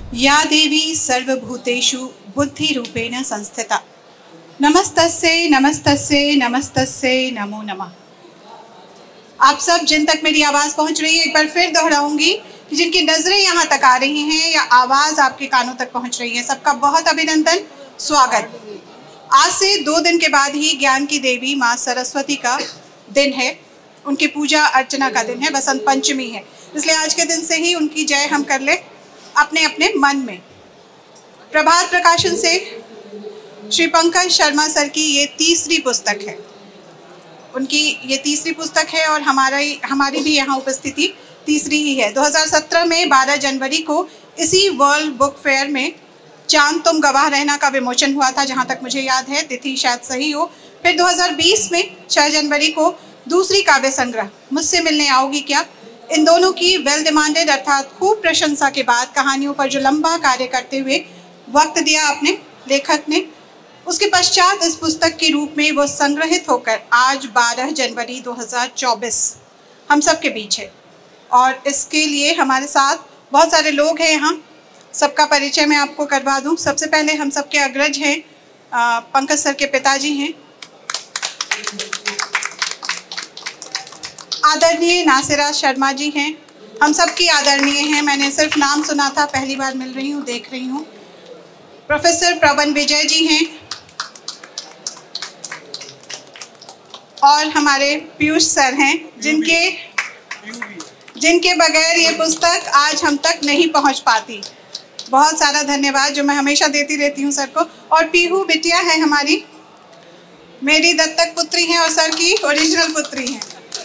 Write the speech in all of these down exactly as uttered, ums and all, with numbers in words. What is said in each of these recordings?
या देवी सर्वभूतेषु बुद्धिरूपेण संस्थिता नमस्तस्यै नमस्तस्यै नमस्तस्यै नमो नमः। आप सब जिन तक मेरी आवाज़ पहुंच रही है, एक बार फिर दोहराऊंगी कि जिनकी नज़रें यहाँ तक आ रही हैं या आवाज़ आपके कानों तक पहुंच रही है, सबका बहुत अभिनंदन, स्वागत। आज से दो दिन के बाद ही ज्ञान की देवी माँ सरस्वती का दिन है, उनकी पूजा अर्चना का दिन है, बसंत पंचमी है, इसलिए आज के दिन से ही उनकी जय हम कर ले अपने अपने मन में। प्रभात प्रकाशन से श्री पंकज शर्मा सर की ये तीसरी पुस्तक है, उनकी ये तीसरी पुस्तक है और हमारा हमारी भी यहाँ उपस्थिति तीसरी ही है। दो हज़ार सत्रह में बारह जनवरी को इसी वर्ल्ड बुक फेयर में चांद तुम गवाह रहना का विमोचन हुआ था, जहाँ तक मुझे याद है, तिथि शायद सही हो। फिर दो हज़ार बीस में छह जनवरी को दूसरी काव्य संग्रह मुझसे मिलने आओगी क्या, इन दोनों की वेल डिमांडेड अर्थात खूब प्रशंसा के बाद कहानियों पर जो लंबा कार्य करते हुए वक्त दिया अपने लेखक ने, उसके पश्चात इस पुस्तक के रूप में वो संग्रहित होकर आज बारह जनवरी दो हज़ार चौबीस हम सब के बीच है। और इसके लिए हमारे साथ बहुत सारे लोग हैं, यहाँ सबका परिचय मैं आपको करवा दूं। सबसे पहले हम सबके अग्रज हैं, पंकज सर के पिताजी हैं आदरणीय नासिरा शर्मा जी हैं, हम सब की आदरणीय हैं, मैंने सिर्फ नाम सुना था, पहली बार मिल रही हूँ, देख रही हूँ। प्रोफेसर प्रवन विजय जी हैं और हमारे पीयूष सर हैं, जिनके जिनके बगैर ये पुस्तक आज हम तक नहीं पहुंच पाती। बहुत सारा धन्यवाद जो मैं हमेशा देती रहती हूँ सर को। और पीहू बिटिया है हमारी, मेरी दत्तक पुत्री हैं और सर की ओरिजिनल पुत्री हैं।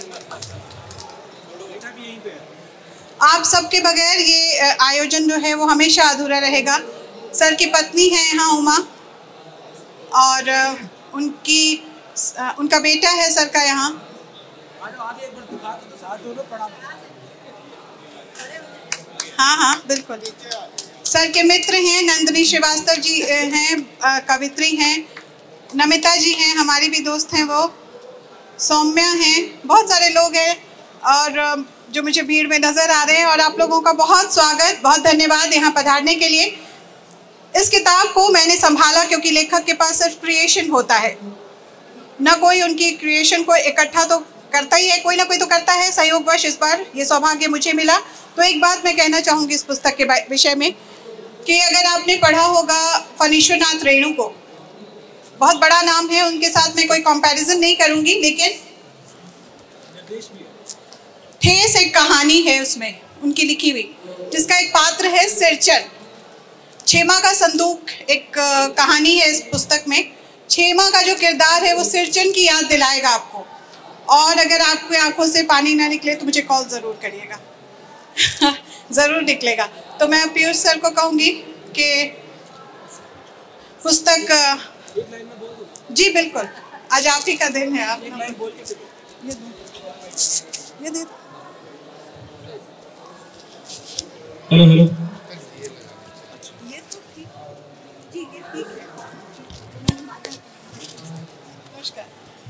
आप सबके बगैर ये आयोजन जो है वो हमेशा अधूरा रहेगा। सर की पत्नी है यहाँ उमा, और उनकी उनका बेटा है सर का यहाँ। हाँ हाँ बिल्कुल। सर के मित्र हैं, नंदिनी श्रीवास्तव जी हैं, कवित्री हैं, नमिता जी हैं, हमारी भी दोस्त हैं वो, सौम्या हैं, बहुत सारे लोग हैं और जो मुझे भीड़ में नज़र आ रहे हैं। और आप लोगों का बहुत स्वागत, बहुत धन्यवाद यहाँ पधारने के लिए। इस किताब को मैंने संभाला क्योंकि लेखक के पास सिर्फ क्रिएशन होता है, न कोई उनकी क्रिएशन को इकट्ठा तो करता ही है, कोई ना कोई तो करता है। संयोगवश इस बार ये सौभाग्य मुझे मिला। तो एक बात मैं कहना चाहूँगी इस पुस्तक के विषय में कि अगर आपने पढ़ा होगा फणीश्वरनाथ रेणु को, बहुत बड़ा नाम है, उनके साथ मैं कोई कंपैरिजन नहीं करूँगी, लेकिन ठेस एक कहानी है उसमें उनकी लिखी हुई, जिसका एक पात्र है सिरचन। छेमा का संदूक एक कहानी है इस पुस्तक में। छेमा का जो किरदार है वो सिरचन की याद दिलाएगा आपको, और अगर आपकी आंखों से पानी ना निकले तो मुझे कॉल ज़रूर करिएगा ज़रूर निकलेगा। तो मैं पीयूष सर को कहूँगी कि पुस्तक, जी बिल्कुल, आज आप ही का दिन है, आप ये ये दे। हेलो हेलो, ये तो ठीक, जी ये ठीक है। नमस्कार।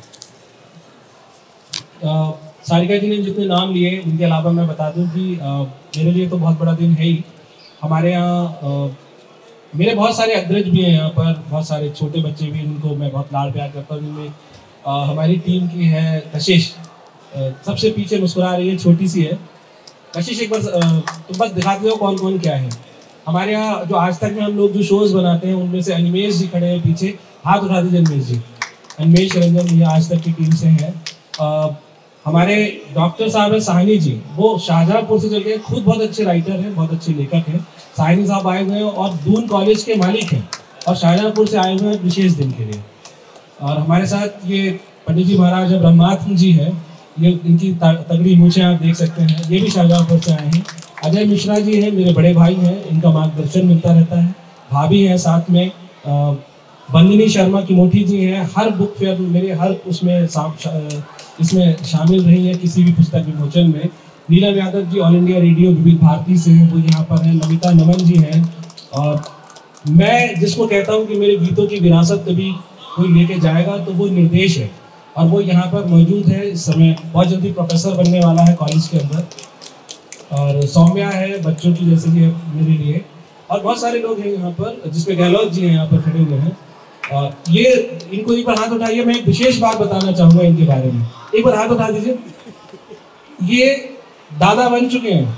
सारिका जी ने जितने नाम लिए उनके अलावा मैं बता दूं कि आ, मेरे लिए तो बहुत बड़ा दिन है ही। हमारे यहाँ मेरे बहुत सारे अग्रज भी हैं, यहाँ पर बहुत सारे छोटे बच्चे भी, उनको मैं बहुत लाड़ प्यार करता हूँ। जिनमें हमारी टीम की है कशिश, सबसे पीछे मुस्कुरा रही है, छोटी सी है कशिश। एक बार तुम बस दिखाते हो कौन कौन क्या है। हमारे यहाँ जो आज तक में हम लोग जो शोज बनाते हैं उनमें से अनिमेश जी खड़े हैं पीछे, हाथ उठा दीजिए अनिमेश जी। अनिमेश रंजन ये आज तक की टीम से हैं। हमारे डॉक्टर साहब है साहनी जी, वो शाहजहाँपुर से चल के खुद बहुत अच्छे राइटर हैं, बहुत अच्छे लेखक हैं। साहनी साहब आए हुए हैं और दून कॉलेज के मालिक हैं और शाहजहाँपुर से आए हुए हैं विशेष दिन के लिए। और हमारे साथ ये पंडित जी महाराज ब्रह्मात्म जी है, ये इनकी तगड़ी मूछें आप देख सकते हैं, ये भी शाहजहाँपुर से आए हैं। अजय मिश्रा जी हैं, मेरे बड़े भाई हैं, इनका मार्गदर्शन मिलता रहता है। भाभी हैं साथ में, बंदिनी शर्मा की मोठी जी हैं, हर बुक फेयर मेरे हर उसमें इसमें शामिल रही है किसी भी पुस्तक विमोचन में। Neelam Yadav ji All India Radio Vividh Bharati से हैं, वो यहाँ पर हैं। नमिता नमन जी हैं। और मैं जिसको कहता हूँ कि मेरे गीतों की विरासत कभी कोई लेके जाएगा तो वो निर्देश है, और वो यहाँ पर मौजूद है इस समय। बहुत जल्दी प्रोफेसर बनने वाला है कॉलेज के अंदर। और सौम्या है बच्चों की जैसे कि मेरे लिए। और बहुत सारे लोग हैं यहाँ पर, जिसमें गहलोत जी हैं यहाँ पर खड़े हुए हैं। आ, ये इनको एक बार हाथ उठाइए। मैं एक विशेष बात बताना चाहूँगा इनके बारे में। एक बार हाथ उठा दीजिए। ये दादा बन चुके हैं,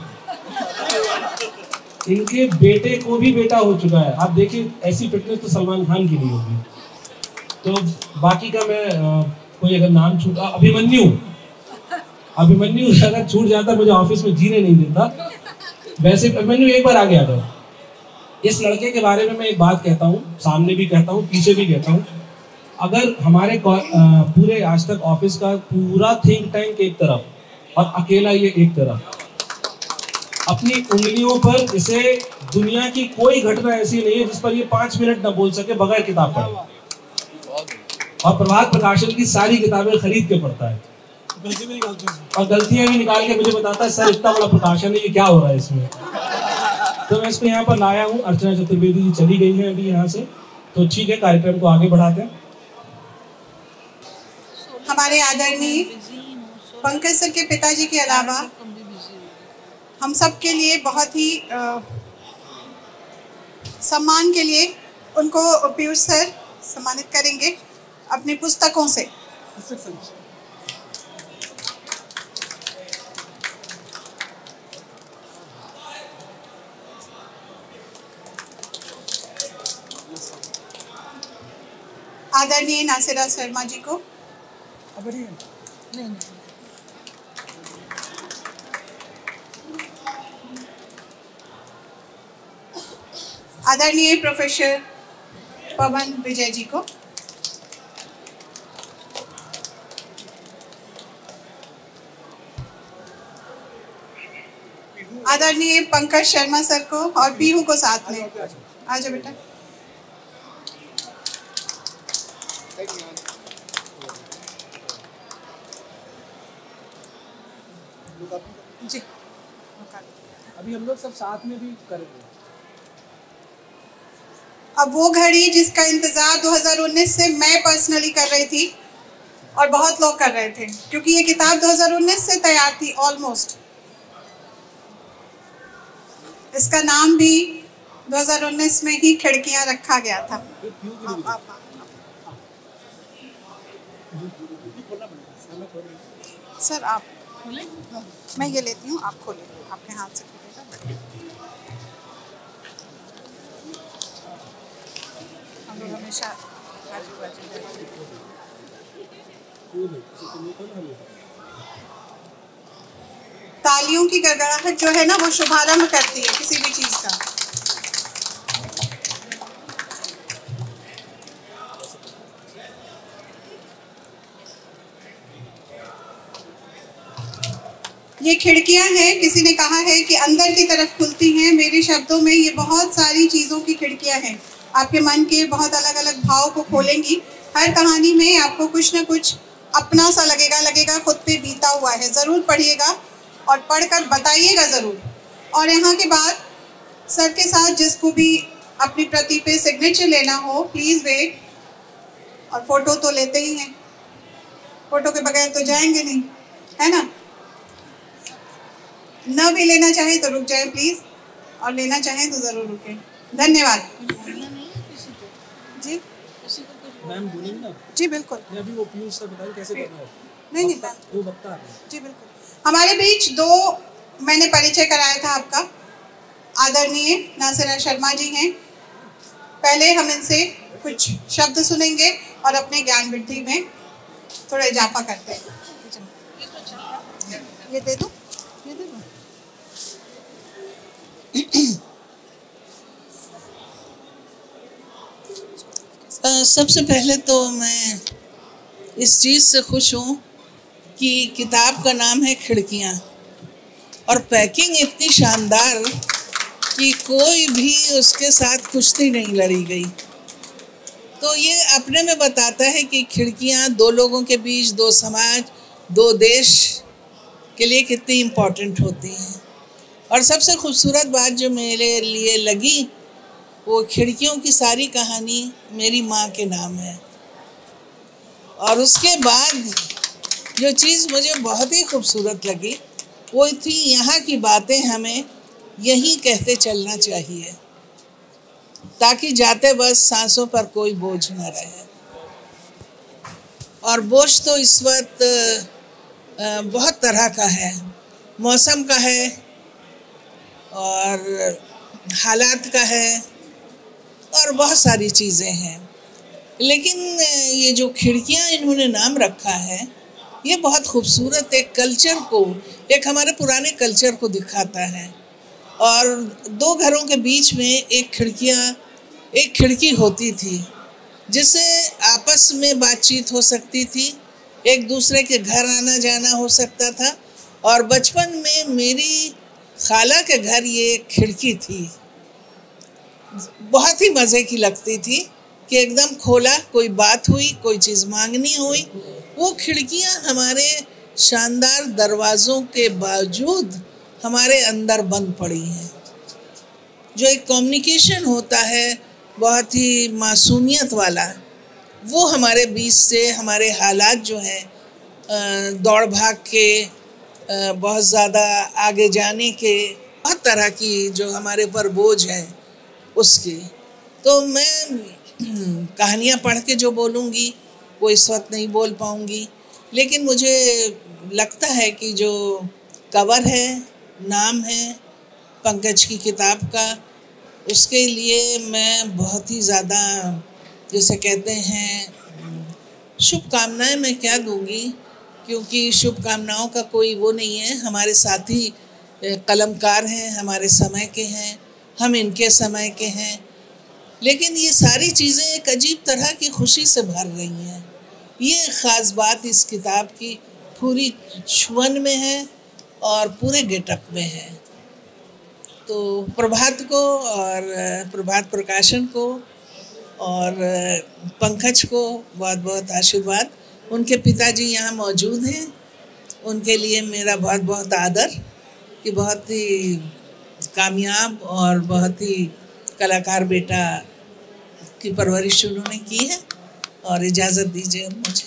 इनके बेटे को भी बेटा हो चुका है। आप देखिए, ऐसी फिटनेस तो सलमान खान की नहीं होगी। तो बाकी का मैं आ, कोई अगर नाम छूट, अभिमन्यु अभिमन्यु अगर छूट जाता मुझे ऑफिस में जीने नहीं देता। वैसे अभिमन्यु एक बार आ गया था। इस लड़के के बारे में मैं एक बात कहता हूँ, सामने भी कहता हूँ, पीछे भी कहता हूँ। अगर हमारे पूरे आज तक ऑफिस का पूरा थिंक टैंक एक तरफ और अकेला ये एक तरफ, अपनी उंगलियों पर इसे दुनिया की कोई घटना ऐसी नहीं है जिस पर ये पांच मिनट ना बोल सके बगैर किताब पढ़े। और प्रभात प्रकाशन की सारी किताबें खरीद के पढ़ता है, और गलतियां भी निकाल के मुझे बताता है, सर इतना बड़ा प्रकाशन है, ये क्या हो रहा है इसमें। तो मैं इसको यहाँ पर लाया हूँ। अर्चना चतुर्वेदी जी चली गई हैं अभी यहाँ से, तो ठीक है, कार्यक्रम को आगे बढ़ाते हैं। हमारे आदरणीय पंकज सर के पिताजी के अलावा हम सब के लिए बहुत ही आ, सम्मान के लिए उनको पीयूष सर सम्मानित करेंगे अपनी पुस्तकों से। आदरणीय नासिरा शर्मा जी को नहीं, नहीं। आदरणीय प्रोफेसर पवन विजय जी को, आदरणीय पंकज शर्मा सर को और पीहू को साथ में। आ जाओ बेटा। जी अभी हम लोग सब साथ में भी करेंगे। अब वो घड़ी जिसका इंतजार दो हज़ार उन्नीस से मैं पर्सनली कर रही थी और बहुत लोग कर रहे थे, क्योंकि ये किताब दो हज़ार उन्नीस से तैयार थी ऑलमोस्ट। इसका नाम भी दो हज़ार उन्नीस में ही खिड़कियां रखा गया था। आप, आप, आप, सर आप खोलें, मैं ये लेती हूँ, आप खोलें, आपके हाथ से खोलेगा। हम लोग हमेशा आजू बाजू तालियों की गड़गड़ाहट जो है ना, वो शुभारंभ करती है किसी भी चीज का। ये खिड़कियां हैं, किसी ने कहा है कि अंदर की तरफ खुलती हैं। मेरे शब्दों में ये बहुत सारी चीज़ों की खिड़कियां हैं, आपके मन के बहुत अलग अलग भाव को खोलेंगी। हर कहानी में आपको कुछ ना कुछ अपना सा लगेगा लगेगा खुद पे बीता हुआ है। ज़रूर पढ़िएगा और पढ़कर बताइएगा ज़रूर। और यहाँ के बाद सर के साथ जिसको भी अपनी प्रति पे सिग्नेचर लेना हो, प्लीज़ वेट। और फोटो तो लेते ही हैं, फोटो के बगैर तो जाएंगे नहीं, है ना। न भी लेना चाहे तो रुक जाए प्लीज़, और लेना चाहें तो ज़रूर रुकें। धन्यवाद जी। मैम बोलेंगे ना? जी बिल्कुल। अभी वो पीयूष से बताएं कैसे करना है। नहीं नहीं मैम, वो बता रहे हैं। जी बिल्कुल। हमारे बीच दो मैंने परिचय कराया था आपका, आदरणीय नासिरा शर्मा जी हैं। पहले हम इनसे कुछ शब्द सुनेंगे और अपने ज्ञान वृद्धि में थोड़ा इजाफा करते हैं। ये दे दो, ये दे दो। सबसे पहले तो मैं इस चीज़ से खुश हूँ कि किताब का नाम है खिड़कियाँ, और पैकिंग इतनी शानदार कि कोई भी उसके साथ कुश्ती नहीं लड़ी गई। तो ये अपने में बताता है कि खिड़कियाँ दो लोगों के बीच, दो समाज, दो देश के लिए कितनी इम्पोर्टेंट होती हैं। और सबसे खूबसूरत बात जो मेरे लिए लगी, वो खिड़कियों की सारी कहानी मेरी माँ के नाम है। और उसके बाद जो चीज़ मुझे बहुत ही खूबसूरत लगी वो थी, यहाँ की बातें हमें यहीं कहते चलना चाहिए। ताकि जाते बस सांसों पर कोई बोझ न रहे। और बोझ तो इस वक्त बहुत तरह का है, मौसम का है और हालात का है और बहुत सारी चीज़ें हैं। लेकिन ये जो खिड़कियाँ इन्होंने नाम रखा है, ये बहुत खूबसूरत एक कल्चर को, एक हमारे पुराने कल्चर को दिखाता है। और दो घरों के बीच में एक खिड़कियाँ एक खिड़की होती थी जिससे आपस में बातचीत हो सकती थी, एक दूसरे के घर आना जाना हो सकता था। और बचपन में मेरी खाला के घर ये एक खिड़की थी, बहुत ही मज़े की लगती थी कि एकदम खोला, कोई बात हुई, कोई चीज़ मांगनी हुई, वो खिड़कियाँ हमारे शानदार दरवाज़ों के बावजूद हमारे अंदर बंद पड़ी हैं। जो एक कम्युनिकेशन होता है बहुत ही मासूमियत वाला, वो हमारे बीच से, हमारे हालात जो हैं दौड़ भाग के, बहुत ज़्यादा आगे जाने के, बहुत तरह की जो हमारे ऊपर बोझ है उसकी, तो मैं कहानियाँ पढ़ के जो बोलूँगी वो इस वक्त नहीं बोल पाऊँगी। लेकिन मुझे लगता है कि जो कवर है, नाम है पंकज की किताब का, उसके लिए मैं बहुत ही ज़्यादा, जैसे कहते हैं, शुभकामनाएं मैं क्या दूंगी, क्योंकि शुभकामनाओं का कोई वो नहीं है। हमारे साथी कलमकार हैं, हमारे समय के हैं, हम इनके समय के हैं, लेकिन ये सारी चीज़ें एक अजीब तरह की खुशी से भर रही हैं। ये ख़ास बात इस किताब की पूरी छुअन में है और पूरे गेटअप में है। तो प्रभात को और प्रभात प्रकाशन को और पंकज को बहुत बहुत आशीर्वाद। उनके पिताजी यहाँ मौजूद हैं, उनके लिए मेरा बहुत बहुत आदर कि बहुत ही कामयाब और बहुत ही कलाकार बेटा की परवरिश उन्होंने की है। और इजाज़त दीजिए मुझे।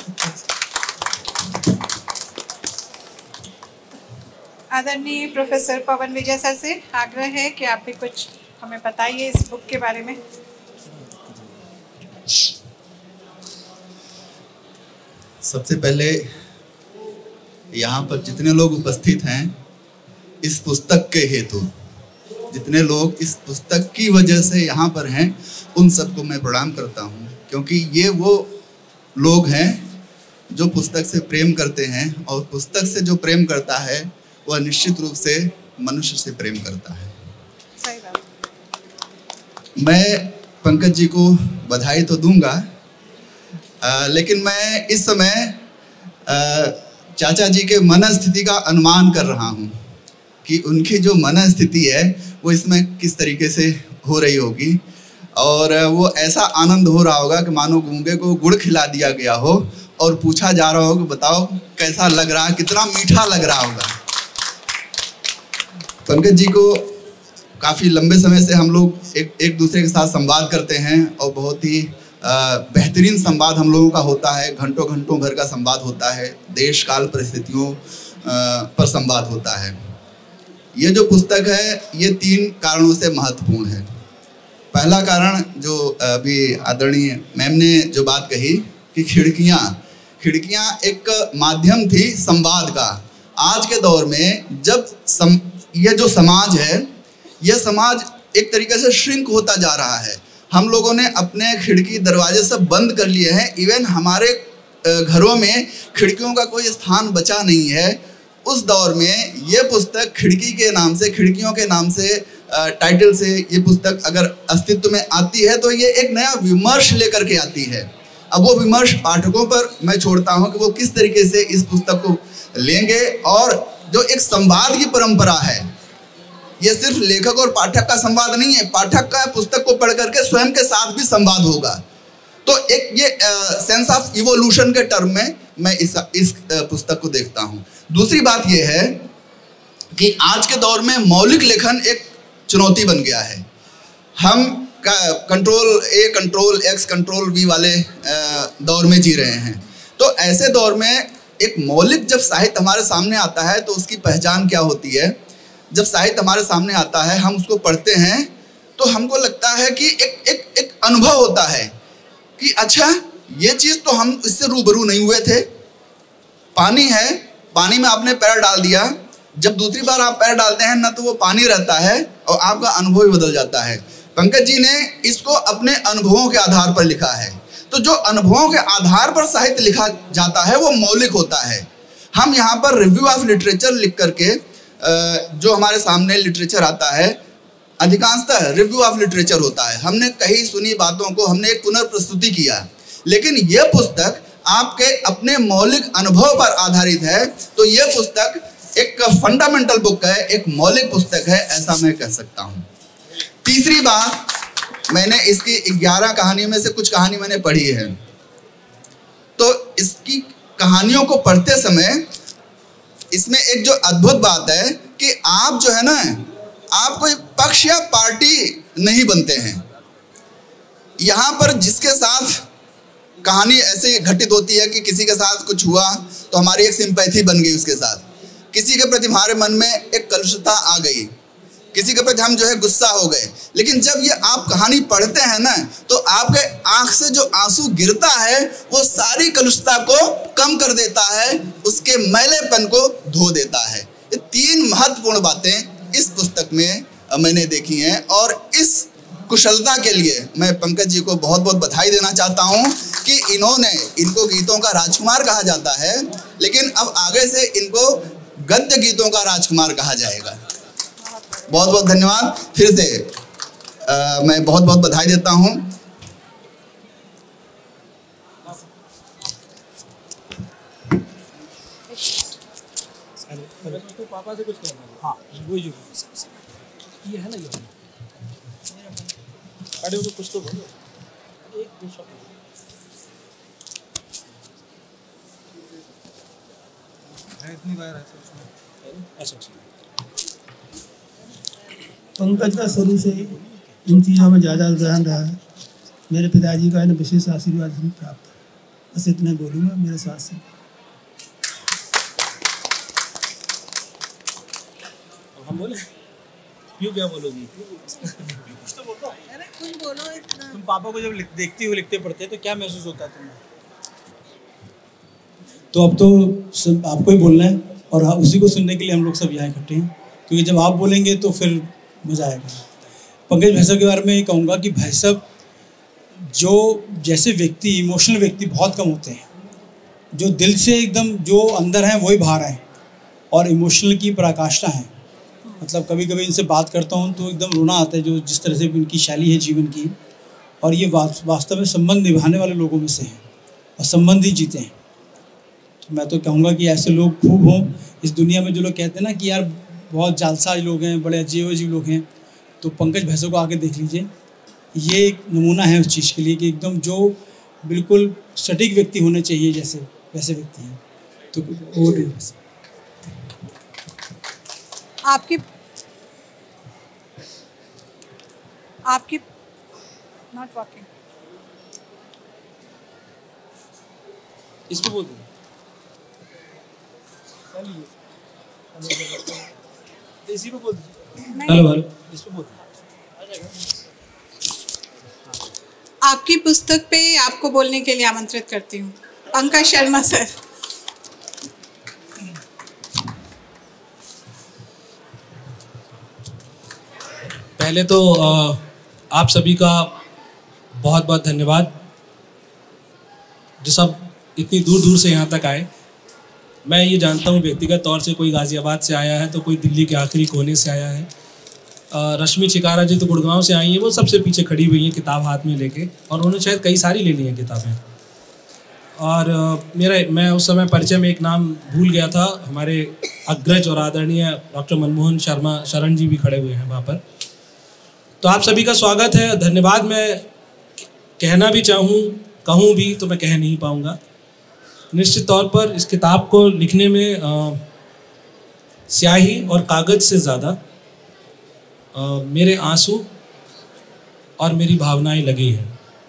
आदरणीय प्रोफेसर पवन विजय सर से आग्रह है कि आप भी कुछ हमें बताइए इस बुक के बारे में। सबसे पहले यहाँ पर जितने लोग उपस्थित हैं इस पुस्तक के हेतु, जितने लोग इस पुस्तक की वजह से यहाँ पर हैं, उन सबको मैं प्रणाम करता हूँ, क्योंकि ये वो लोग हैं जो पुस्तक से प्रेम करते हैं, और पुस्तक से जो प्रेम करता है वह निश्चित रूप से मनुष्य से प्रेम करता है। सही बात। मैं पंकज जी को बधाई तो दूंगा, आ, लेकिन मैं इस समय आ, चाचा जी के मनस्थिति का अनुमान कर रहा हूँ कि उनकी जो मनस्थिति है वो इसमें किस तरीके से हो रही होगी, और वो ऐसा आनंद हो रहा होगा कि मानो गूंगे को गुड़ खिला दिया गया हो और पूछा जा रहा हो कि बताओ कैसा लग रहा है, कितना मीठा लग रहा होगा। पंकज जी को काफ़ी लंबे समय से हम लोग एक एक दूसरे के साथ संवाद करते हैं और बहुत ही बेहतरीन संवाद हम लोगों का होता है। घंटों घंटों भर का संवाद होता है, देश काल परिस्थितियों पर संवाद होता है। ये जो पुस्तक है ये तीन कारणों से महत्वपूर्ण है। पहला कारण जो अभी आदरणीय मैम ने जो बात कही कि खिड़कियाँ खिड़कियाँ एक माध्यम थी संवाद का। आज के दौर में जब सम, ये जो समाज है, यह समाज एक तरीके से श्रिंक होता जा रहा है। हम लोगों ने अपने खिड़की दरवाजे सब बंद कर लिए हैं। इवन हमारे घरों में खिड़कियों का कोई स्थान बचा नहीं है। उस दौर में ये पुस्तक खिड़की के नाम से, खिड़कियों के नाम से, टाइटल से ये पुस्तक अगर अस्तित्व में आती है तो ये एक नया विमर्श लेकर के आती है। अब वो विमर्श पाठकों पर मैं छोड़ता हूँ कि वो किस तरीके से इस पुस्तक को लेंगे। और जो एक संवाद की परंपरा है, ये सिर्फ लेखक और पाठक का संवाद नहीं है, पाठक का पुस्तक को पढ़ करके स्वयं के साथ भी संवाद होगा। तो एक ये सेंस ऑफ इवोल्यूशन के टर्म में मैं इस इस पुस्तक को देखता हूँ। दूसरी बात ये है कि आज के दौर में मौलिक लेखन एक चुनौती बन गया है। हम control A control X control V वाले दौर में जी रहे हैं। तो ऐसे दौर में एक मौलिक जब साहित्य हमारे सामने आता है तो उसकी पहचान क्या होती है? जब साहित्य हमारे सामने आता है, हम उसको पढ़ते हैं तो हमको लगता है कि एक एक एक अनुभव होता है कि अच्छा ये चीज़ तो हम इससे रूबरू नहीं हुए थे। पानी है, पानी में आपने पैर डाल दिया, जब दूसरी बार आप पैर डालते हैं ना तो वो पानी रहता है और आपका अनुभव ही बदल जाता है। पंकज जी ने इसको अपने अनुभवों के आधार पर लिखा है। तो जो अनुभवों के आधार पर साहित्य लिखा जाता है वो मौलिक होता है। हम यहाँ पर रिव्यू ऑफ लिटरेचर लिख करके जो हमारे सामने लिटरेचर आता है अधिकांशतः रिव्यू ऑफ लिटरेचर होता है। हमने कही सुनी बातों को हमने एक पुनर्प्रस्तुति किया, लेकिन यह पुस्तक आपके अपने मौलिक अनुभव पर आधारित है। तो यह पुस्तक एक फंडामेंटल बुक है, एक मौलिक पुस्तक है, ऐसा मैं कह सकता हूँ। तीसरी बात, मैंने इसकी ग्यारह कहानियों में से कुछ कहानी मैंने पढ़ी है, तो इसकी कहानियों को पढ़ते समय इसमें एक जो अद्भुत बात है कि आप जो है ना, आप कोई पक्ष या पार्टी नहीं बनते हैं। यहाँ पर जिसके साथ कहानी ऐसे घटित होती है कि किसी के साथ कुछ हुआ तो हमारी एक सिंपैथी बन गई उसके साथ, किसी के प्रति हमारे मन में एक कलुषता आ गई, किसी के प्रति हम जो है गुस्सा हो गए। लेकिन जब ये आप कहानी पढ़ते हैं ना तो आपके आंख से जो आंसू गिरता है वो सारी कलुषता को कम कर देता है, उसके मैलेपन को धो देता है। ये तीन महत्वपूर्ण बातें इस पुस्तक में मैंने देखी हैं और इस कुशलता के लिए मैं पंकज जी को बहुत बहुत बधाई देना चाहता हूं कि इन्होंने, इनको गीतों का राजकुमार कहा जाता है, लेकिन अब आगे से इनको गद्य गीतों का राजकुमार कहा जाएगा। बहुत बहुत धन्यवाद। फिर से आ, मैं बहुत बहुत बधाई देता हूं। तो पापा से कुछ कहना। हाँ, वो ही ये है ना, ये अरे वो कुछ तो बोलो, एक दो शब्द है, इतनी बार ऐसा उसमें ऐसा। पंकज का शुरू से इन चीज़ों में ज़्यादा रुझान रहा है। मेरे पिताजी का इन विशेष आशीर्वाद भी प्राप्त है। बस इतना बोलूँगा मेरे साथ से। हम बोले क्यों, क्या बोलोगी? कुछ तो बोलो। अरे कुछ बोलो इतना। तुम पापा को जब देखती हो, लिखते पढ़ते तो क्या महसूस होता है तुम्हें? तो अब तो सब आपको ही बोलना है और उसी को सुनने के लिए हम लोग सब यहाँ इकट्ठे हैं, क्योंकि जब आप बोलेंगे तो फिर मज़ा आएगा। पंकज भाई साहब के बारे में ये कहूँगा कि भाई साहब जो जैसे व्यक्ति, इमोशनल व्यक्ति बहुत कम होते हैं, जो दिल से एकदम जो अंदर हैं वही बाहर हैं और इमोशनल की पराकाष्ठा है। मतलब कभी कभी इनसे बात करता हूँ तो एकदम रोना आता है, जो जिस तरह से इनकी शैली है जीवन की, और ये वास्तव में संबंध निभाने वाले लोगों में से हैं और संबंध ही जीते हैं। तो मैं तो कहूँगा कि ऐसे लोग खूब हों इस दुनिया में। जो लोग कहते हैं ना कि यार बहुत जालसाज लोग हैं, बड़े अजीब अजीब लोग हैं, तो पंकज भाई साहब को आके देख लीजिए। ये एक नमूना है उस चीज़ के लिए कि एकदम जो बिल्कुल सटीक व्यक्ति होने चाहिए जैसे वैसे व्यक्ति हैं। तो वो आपकी आपकी नॉट वर्किंग। इसको बोल दो। इसी पे बोल दो। हेलो हेलो, इस पे बोल दो। आपकी पुस्तक पे आपको बोलने के लिए आमंत्रित करती हूँ, पंकज शर्मा सर। पहले तो आप सभी का बहुत बहुत धन्यवाद जो सब इतनी दूर दूर से यहाँ तक आए। मैं ये जानता हूँ व्यक्तिगत तौर से कोई गाज़ियाबाद से आया है तो कोई दिल्ली के आखिरी कोने से आया है। रश्मि चिकारा जी तो गुड़गांव से आई हैं, वो सबसे पीछे खड़ी हुई हैं किताब हाथ में लेके, और उन्होंने शायद कई सारी ले ली हैं किताबें। और मेरा मैं उस समय परिचय में एक नाम भूल गया था, हमारे अग्रज और आदरणीय डॉक्टर मनमोहन शर्मा शरण जी भी खड़े हुए हैं वहाँ पर। तो आप सभी का स्वागत है, धन्यवाद। मैं कहना भी चाहूँ, कहूँ भी तो मैं कह नहीं पाऊँगा। निश्चित तौर पर इस किताब को लिखने में आ, स्याही और कागज़ से ज़्यादा मेरे आंसू और मेरी भावनाएं लगी हैं।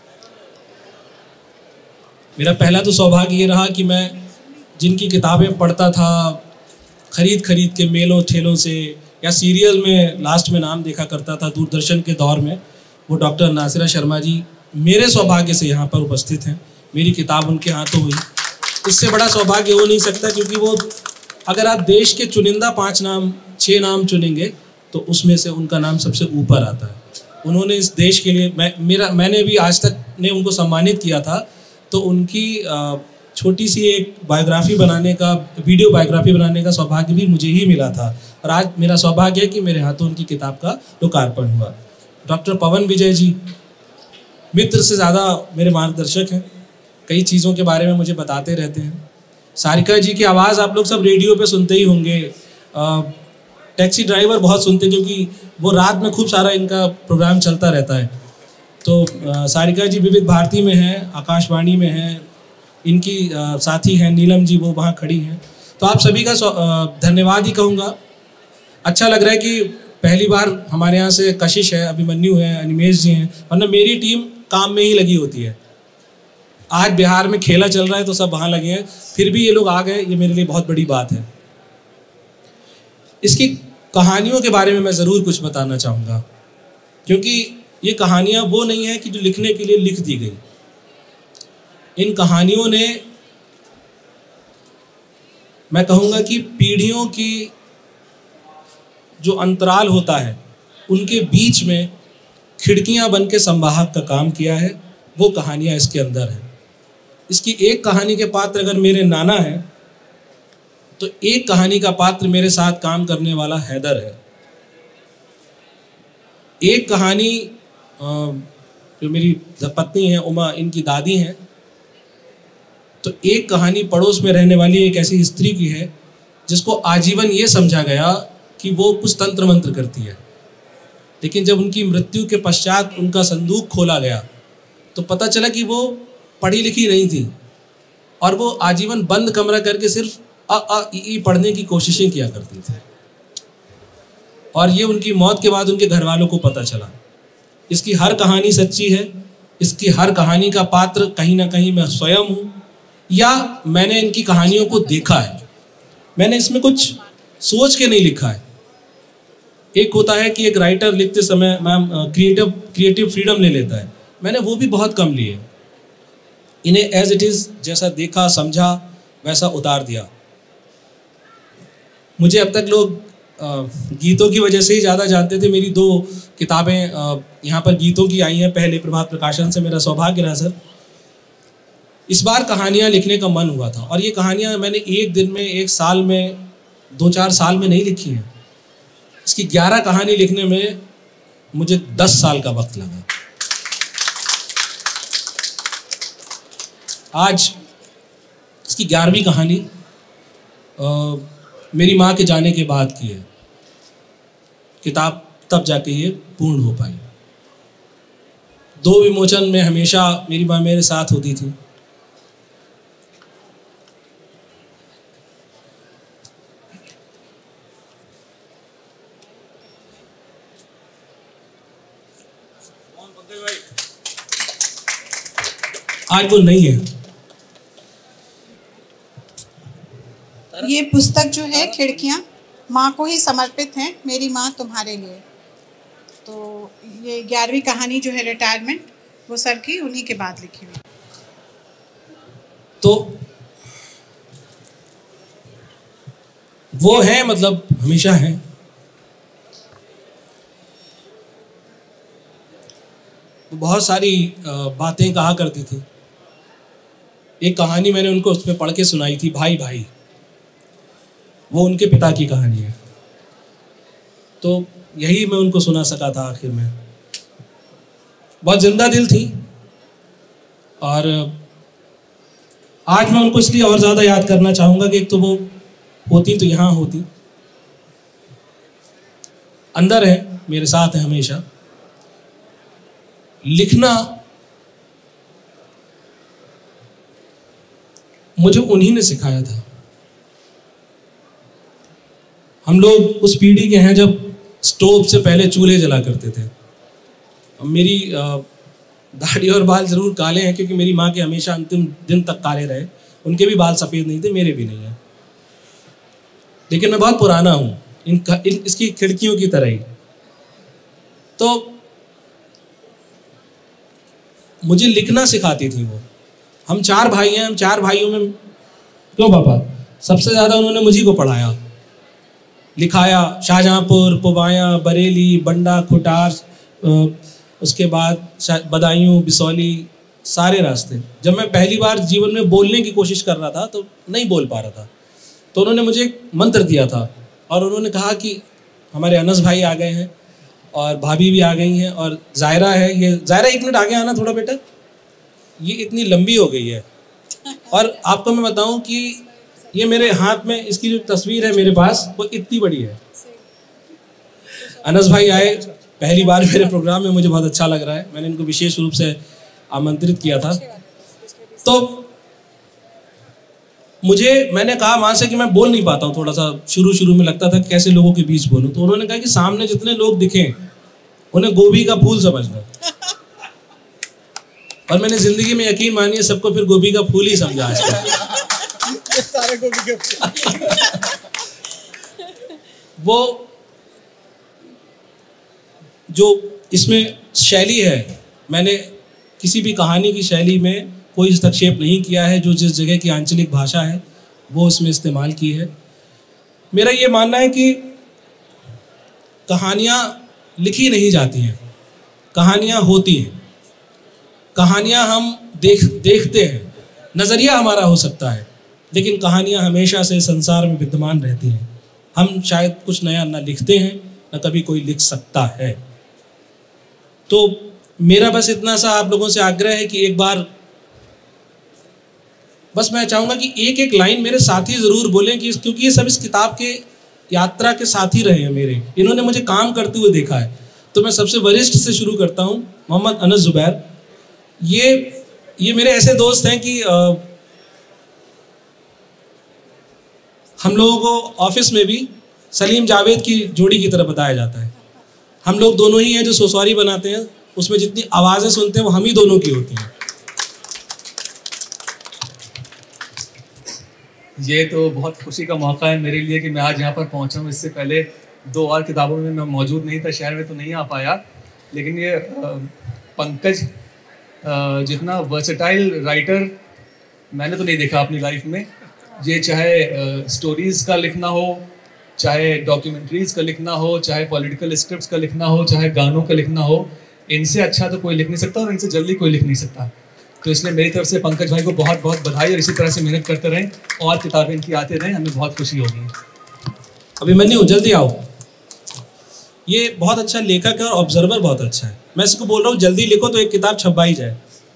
मेरा पहला तो सौभाग्य ये रहा कि मैं जिनकी किताबें पढ़ता था खरीद खरीद के मेलों ठेलों से, या सीरियल में लास्ट में नाम देखा करता था दूरदर्शन के दौर में, वो डॉक्टर नासिरा शर्मा जी मेरे सौभाग्य से यहाँ पर उपस्थित हैं। मेरी किताब उनके हाथों हुई, इससे बड़ा सौभाग्य हो नहीं सकता, क्योंकि वो अगर आप देश के चुनिंदा पाँच नाम छः नाम चुनेंगे तो उसमें से उनका नाम सबसे ऊपर आता है। उन्होंने इस देश के लिए, मैं मेरा मैंने भी आज तक ने उनको सम्मानित किया था, तो उनकी छोटी सी एक बायोग्राफी बनाने का, वीडियो बायोग्राफी बनाने का सौभाग्य भी मुझे ही मिला था, और आज मेरा सौभाग्य है कि मेरे हाथों उनकी किताब का लोकार्पण हुआ। डॉक्टर पवन विजय जी मित्र से ज़्यादा मेरे मार्गदर्शक हैं, कई चीज़ों के बारे में मुझे बताते रहते हैं। सारिका जी की आवाज़ आप लोग सब रेडियो पे सुनते ही होंगे, टैक्सी ड्राइवर बहुत सुनते हैं क्योंकि वो रात में खूब सारा इनका प्रोग्राम चलता रहता है। तो आ, सारिका जी विविध भारती में हैं, आकाशवाणी में हैं, इनकी आ, साथी हैं नीलम जी, वो वहाँ खड़ी हैं। तो आप सभी का आ, धन्यवाद ही कहूँगा। अच्छा लग रहा है कि पहली बार हमारे यहाँ से कशिश है, अभिमन्यु है, अनिमेश जी हैं, वरना मेरी टीम काम में ही लगी होती है। आज बिहार में खेला चल रहा है तो सब वहाँ लगे हैं, फिर भी ये लोग आ गए, ये मेरे लिए बहुत बड़ी बात है। इसकी कहानियों के बारे में मैं ज़रूर कुछ बताना चाहूँगा, क्योंकि ये कहानियाँ वो नहीं है कि जो लिखने के लिए लिख दी गई। इन कहानियों ने, मैं कहूँगा कि पीढ़ियों की जो अंतराल होता है उनके बीच में खिड़कियाँ बन के संवाहक का काम किया है, वो कहानियाँ इसके अंदर हैं। इसकी एक कहानी के पात्र अगर मेरे नाना हैं, तो एक कहानी का पात्र मेरे साथ काम करने वाला हैदर है। एक कहानी जो मेरी पत्नी है उमा, इनकी दादी हैं। तो एक कहानी पड़ोस में रहने वाली एक ऐसी स्त्री की है जिसको आजीवन ये समझा गया कि वो कुछ तंत्र मंत्र करती है, लेकिन जब उनकी मृत्यु के पश्चात उनका संदूक खोला गया तो पता चला कि वो पढ़ी लिखी नहीं थी, और वो आजीवन बंद कमरा करके सिर्फ अ आ इ ई पढ़ने की कोशिशें किया करती थी। और ये उनकी मौत के बाद उनके घर वालों को पता चला। इसकी हर कहानी सच्ची है, इसकी हर कहानी का पात्र कहीं ना कहीं मैं स्वयं हूँ, या मैंने इनकी कहानियों को देखा है। मैंने इसमें कुछ सोच के नहीं लिखा है। एक होता है कि एक राइटर लिखते समय मैम क्रिएटिव क्रिएटिव फ्रीडम ले लेता है, मैंने वो भी बहुत कम लिए। इन्हें एज इट इज़ जैसा देखा समझा वैसा उतार दिया। मुझे अब तक लोग गीतों की वजह से ही ज़्यादा जानते थे। मेरी दो किताबें यहाँ पर गीतों की आई हैं, पहले प्रभात प्रकाशन से मेरा सौभाग्य रहा सर। इस बार कहानियाँ लिखने का मन हुआ था, और ये कहानियाँ मैंने एक दिन में, एक साल में, दो चार साल में नहीं लिखी हैं। इसकी ग्यारह कहानी लिखने में मुझे दस साल का वक्त लगा। आज इसकी ग्यारहवीं कहानी आ, मेरी माँ के जाने के बाद की है। किताब तब जाके ये पूर्ण हो पाई। दो विमोचन में हमेशा मेरी माँ मेरे साथ होती थी। आज वो नहीं है। ये पुस्तक जो है खिड़कियाँ माँ को ही समर्पित है, मेरी माँ तुम्हारे लिए। तो ये ग्यारहवीं कहानी जो है रिटायरमेंट, वो सर की उन्हीं के बाद लिखी हुई। तो वो है, मतलब हमेशा है। बहुत सारी बातें कहा करती थी। एक कहानी मैंने उनको उसमें पढ़ के सुनाई थी, भाई भाई, वो उनके पिता की कहानी है। तो यही मैं उनको सुना सका था आखिर में। बहुत जिंदा दिल थी, और आज मैं उनको इसलिए और ज़्यादा याद करना चाहूँगा कि एक तो वो होती तो यहाँ होती, अंदर है, मेरे साथ है हमेशा। लिखना मुझे उन्हीं ने सिखाया था। हम लोग उस पीढ़ी के हैं जब स्टोव से पहले चूल्हे जला करते थे। मेरी दाढ़ी और बाल ज़रूर काले हैं क्योंकि मेरी माँ के हमेशा अंतिम दिन तक काले रहे। उनके भी बाल सफ़ेद नहीं थे, मेरे भी नहीं हैं, लेकिन मैं बहुत पुराना हूँ। इन, इन इसकी खिड़कियों की तरह ही। तो मुझे लिखना सिखाती थी वो। हम चार भाई हैं, हम चार भाइयों में क्यों पापा सबसे ज़्यादा उन्होंने मुझी को पढ़ाया लिखाया। शाहजहाँपुर, पुबाया, बरेली, बंडा, खुटार, उसके बाद बदायूं, बिसौली, सारे रास्ते। जब मैं पहली बार जीवन में बोलने की कोशिश कर रहा था तो नहीं बोल पा रहा था, तो उन्होंने मुझे एक मंत्र दिया था और उन्होंने कहा कि हमारे अनस भाई आ गए हैं और भाभी भी आ गई हैं और जायरा है। ये जायरा एक मिनट आगे आना थोड़ा बेटा, ये इतनी लंबी हो गई है। और आपको मैं बताऊं कि ये मेरे हाथ में इसकी जो तस्वीर है मेरे पास वो इतनी बड़ी है। अनस भाई आए पहली बार मेरे प्रोग्राम में, मुझे बहुत अच्छा लग रहा है। मैंने इनको विशेष रूप से आमंत्रित किया था। तो मुझे मैंने कहा वहाँ से कि मैं बोल नहीं पाता हूँ, थोड़ा सा शुरू शुरू में लगता था कि कैसे लोगों के बीच बोलूँ। तो उन्होंने कहा कि सामने जितने लोग दिखें उन्हें गोभी का फूल समझना। और मैंने जिंदगी में यकीन मानिए सबको फिर गोभी का फूल ही समझा आज सारे गोभी का वो जो इसमें शैली है, मैंने किसी भी कहानी की शैली में कोई हस्तक्षेप नहीं किया है। जो जिस जगह की आंचलिक भाषा है वो उसमें इस्तेमाल की है। मेरा ये मानना है कि कहानियाँ लिखी नहीं जाती हैं, कहानियाँ होती हैं। कहानियाँ हम देख देखते हैं, नज़रिया हमारा हो सकता है, लेकिन कहानियाँ हमेशा से संसार में विद्यमान रहती हैं। हम शायद कुछ नया ना लिखते हैं, ना कभी कोई लिख सकता है। तो मेरा बस इतना सा आप लोगों से आग्रह है कि एक बार बस मैं चाहूँगा कि एक एक लाइन मेरे साथी ज़रूर बोलें, कि क्योंकि ये सब इस किताब के यात्रा के साथी रहे हैं मेरे, इन्होंने मुझे काम करते हुए देखा है। तो मैं सबसे वरिष्ठ से शुरू करता हूँ, मोहम्मद अनस ज़ुबैर। ये ये मेरे ऐसे दोस्त हैं कि आ, हम लोगों को ऑफिस में भी सलीम जावेद की जोड़ी की तरह बताया जाता है। हम लोग दोनों ही हैं जो सोसवारी बनाते हैं, उसमें जितनी आवाज़ें सुनते हैं वो हम ही दोनों की होती हैं। ये तो बहुत खुशी का मौका है मेरे लिए कि मैं आज यहाँ पर पहुँचा हूँ। इससे पहले दो और किताबों में मैं मौजूद नहीं था, शहर में तो नहीं आ पाया, लेकिन ये पंकज जितना वर्सेटाइल राइटर मैंने तो नहीं देखा अपनी लाइफ में। ये चाहे स्टोरीज़ का लिखना हो, चाहे डॉक्यूमेंट्रीज़ का लिखना हो, चाहे पॉलिटिकल स्क्रिप्ट्स का लिखना हो, चाहे गानों का लिखना हो, इनसे अच्छा तो कोई लिख नहीं सकता और इनसे जल्दी कोई लिख नहीं सकता। तो इसलिए मेरी तरफ से पंकज भाई को बहुत बहुत बधाई और इसी तरह से मेहनत करते रहें और किताबें इनकी आते रहें, हमें बहुत खुशी होगी। अभिमन्यु जल्दी आओ। ये बहुत अच्छा लेखक है और ऑब्जर्वर बहुत अच्छा है। मैं इसको बोल रहा हूँ जल्दी लिखो तो एक किताब छपवाई जाए।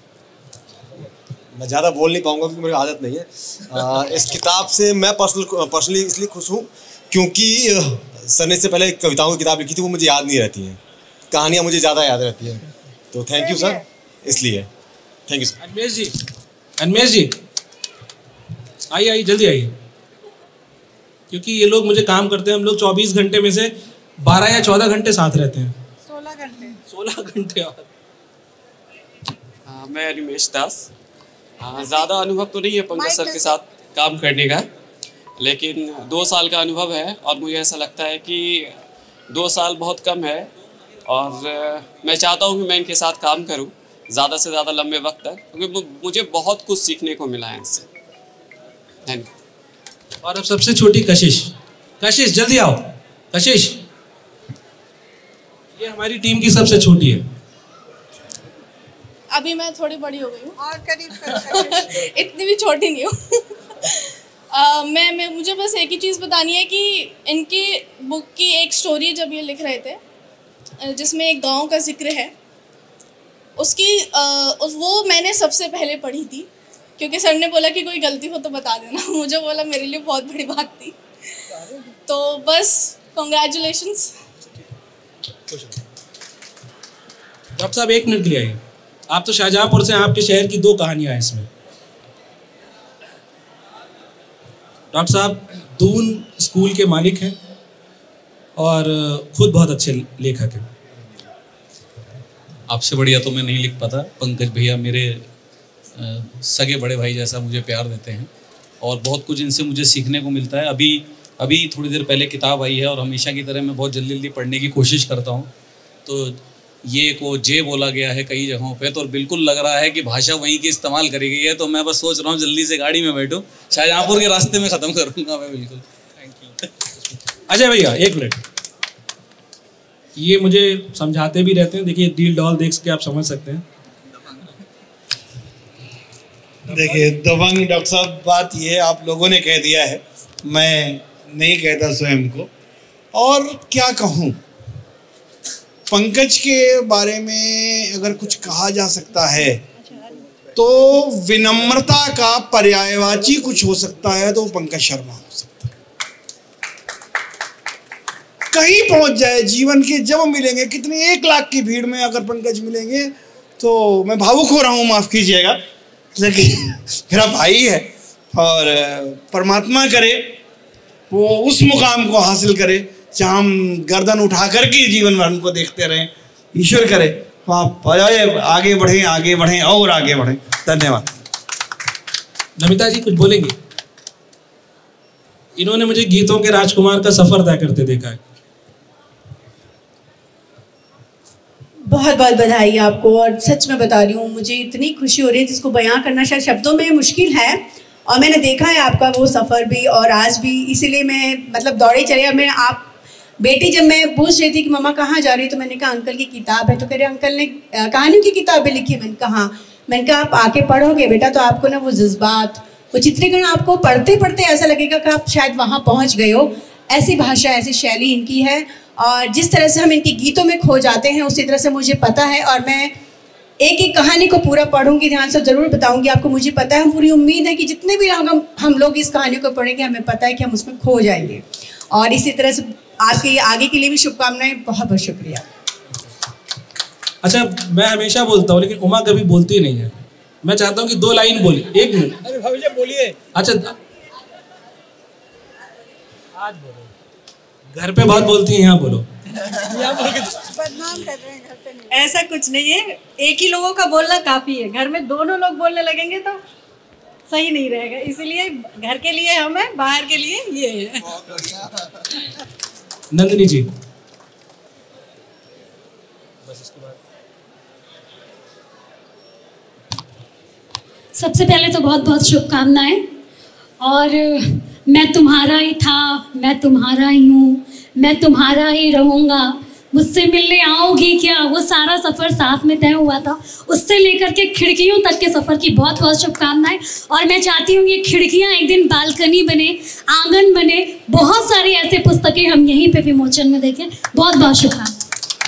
मैं ज़्यादा बोल नहीं पाऊँगा क्योंकि मेरी आदत नहीं है। आ, इस किताब से मैं पर्सनल पर्सनली इसलिए खुश हूँ क्योंकि सर ने इससे पहले कविताओं की किताब लिखी थी, वो मुझे याद नहीं रहती हैं, कहानियाँ मुझे ज़्यादा याद रहती हैं। तो थैंक यू सर, इसलिए thank you sir. Anmesh ji, Anmesh ji आइए आइए जल्दी आइए, क्योंकि ये लोग मुझे काम करते हैं। हम लोग चौबीस घंटे में से बारह या चौदह घंटे साथ रहते हैं। सोलह घंटे सोलह घंटे और हाँ, मैं अनिमेश दास। हाँ, ज़्यादा अनुभव तो नहीं है पंकज सर के साथ काम करने का, लेकिन दो साल का अनुभव है और मुझे ऐसा लगता है कि दो साल बहुत कम है और मैं चाहता हूँ कि मैं इनके साथ काम करूँ ज़्यादा से ज़्यादा लंबे वक्त तक, क्योंकि मुझे बहुत कुछ सीखने को मिला है इससे। Thank you. और अब सबसे छोटी कशिश, कशिश जल्दी आओ। कशिश ये हमारी टीम की सबसे छोटी है। अभी मैं थोड़ी बड़ी हो गई हूँ और करीब कर इतनी भी छोटी नहीं हूँ। uh, मैं मैं मुझे बस एक ही चीज़ बतानी है कि इनकी बुक की एक स्टोरी जब ये लिख रहे थे जिसमें एक गांव का जिक्र है, उसकी uh, वो मैंने सबसे पहले पढ़ी थी क्योंकि सर ने बोला कि कोई गलती हो तो बता देना। मुझे बोला मेरे लिए बहुत बड़ी बात थी। तो बस कॉन्ग्रेचुलेशंस। डॉक्टर साहब एक मिनट के लिए आइए। आप तो शाहजहाँपुर से, आपके शहर की दो कहानियां हैं इसमें। डॉक्टर साहब दून स्कूल के मालिक हैं और खुद बहुत अच्छे लेखक हैं। आपसे बढ़िया तो मैं नहीं लिख पाता। पंकज भैया मेरे सगे बड़े भाई जैसा मुझे प्यार देते हैं और बहुत कुछ इनसे मुझे सीखने को मिलता है। अभी अभी थोड़ी देर पहले किताब आई है और हमेशा की तरह मैं बहुत जल्दी जल्दी पढ़ने की कोशिश करता हूँ, तो ये को जे बोला गया है कई जगहों पे, तो बिल्कुल लग रहा है कि भाषा वहीं की इस्तेमाल करी गई है। तो मैं बस सोच रहा हूँ जल्दी से गाड़ी में बैठूँ, शाहजहाँपुर के रास्ते में ख़त्म करूँगा मैं बिल्कुल। Thank you. अजय भैया एक मिनट, ये मुझे समझाते भी रहते हैं, देखिए डील डॉल देख के आप समझ सकते हैं। देखिए दबंग डॉक्टर साहब, बात ये आप लोगों ने कह दिया है, मैं नहीं कहता स्वयं को। और क्या कहूँ, पंकज के बारे में अगर कुछ कहा जा सकता है तो विनम्रता का पर्यायवाची कुछ हो सकता है तो पंकज शर्मा हो सकता है। कहीं पहुंच जाए जीवन के, जब मिलेंगे कितनी एक लाख की भीड़ में अगर पंकज मिलेंगे तो मैं भावुक हो रहा हूँ, माफ कीजिएगा, लेकिन मेरा भाई है और परमात्मा करे वो उस मुकाम को हासिल करे जहाँ हम गर्दन उठा कर के जीवन भर उनको देखते रहें। ईश्वर करे आप आगे बढ़ें, आगे बढ़ें और आगे बढ़ें। धन्यवाद। नमिता जी कुछ बोलेंगे? इन्होंने मुझे गीतों के राजकुमार का सफर तय करते देखा है। बहुत बहुत बधाई आपको, और सच में बता रही हूँ मुझे इतनी खुशी हो रही है जिसको बयां करना शायद शब्दों में मुश्किल है। और मैंने देखा है आपका वो सफ़र भी और आज भी, इसीलिए मैं मतलब दौड़े चले। और मैं आप बेटी जब मैं पूछ रही थी कि मम्मा कहाँ जा रही है, तो मैंने कहा अंकल की किताब है, तो कह रहे अंकल ने कहानियों की किताबें लिखी है। मैंने कहा हाँ। मैंने कहा आप आके पढ़ोगे बेटा तो आपको ना वो जज्बात, वो चित्रीकरण आपको पढ़ते पढ़ते ऐसा लगेगा कि आप शायद वहाँ पहुँच गए हो। ऐसी भाषा, ऐसी शैली इनकी है, और जिस तरह से हम इनके गीतों में खो जाते हैं उसी तरह से मुझे पता है। और मैं एक एक कहानी को पूरा पढ़ूंगी, ध्यान से ज़रूर बताऊंगी आपको। मुझे पता है, हम पूरी उम्मीद है कि जितने भी हम हम लोग इस कहानी को पढ़ेंगे हमें पता है कि हम उसमें खो जाएंगे। और इसी तरह से आपके आगे के लिए भी शुभकामनाएं। बहुत बहुत शुक्रिया। अच्छा, मैं हमेशा बोलता हूँ लेकिन उमा कभी बोलती नहीं है। मैं चाहता हूँ कि दो लाइन बोली। एक मिनट। अरे भाभी जी बोलिए। अच्छा, आज बोलो। घर पे बहुत बोलती है, यहाँ बोलो। बदनाम कर रहे हैं घर पे नहीं। ऐसा कुछ नहीं है, एक ही लोगों का बोलना काफी है। घर में दोनों लोग बोलने लगेंगे तो सही नहीं रहेगा, इसलिए घर के लिए हम है, बाहर के लिए ये है। नंदिनी जी। सबसे पहले तो बहुत बहुत शुभकामनाएं। और मैं तुम्हारा ही था, मैं तुम्हारा ही हूँ, मैं तुम्हारा ही रहूँगा, मुझसे मिलने आओगी क्या, वो सारा सफ़र साथ में तय हुआ था। उससे लेकर के खिड़कियों तक के सफ़र की बहुत बहुत शुभकामनाएं। और मैं चाहती हूँ ये खिड़कियाँ एक दिन बालकनी बने, आंगन बने, बहुत सारी ऐसे पुस्तकें हम यहीं पे विमोचन में देखें। बहुत बहुत शुभकामनाएं।